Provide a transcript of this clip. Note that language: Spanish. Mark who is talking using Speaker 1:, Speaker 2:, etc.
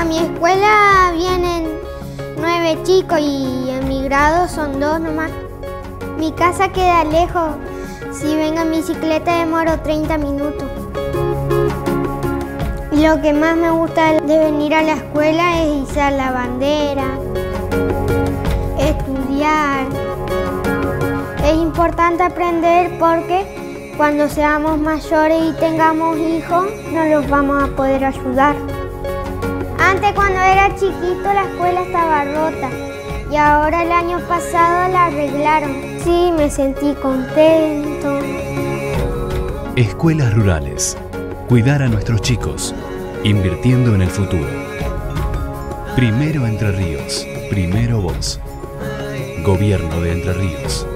Speaker 1: mi escuela vienen 9 chicos y en mi grado son 2 nomás. Mi casa queda lejos. Si vengo en bicicleta demoro 30 minutos. Y lo que más me gusta de venir a la escuela es izar la bandera, estudiar. Es importante aprender porque cuando seamos mayores y tengamos hijos, no los vamos a poder ayudar. Antes, cuando era chiquito, la escuela estaba rota y ahora el año pasado la arreglaron. Sí, me sentí contento.
Speaker 2: Escuelas rurales. Cuidar a nuestros chicos, invirtiendo en el futuro. Primero Entre Ríos, primero vos. Gobierno de Entre Ríos.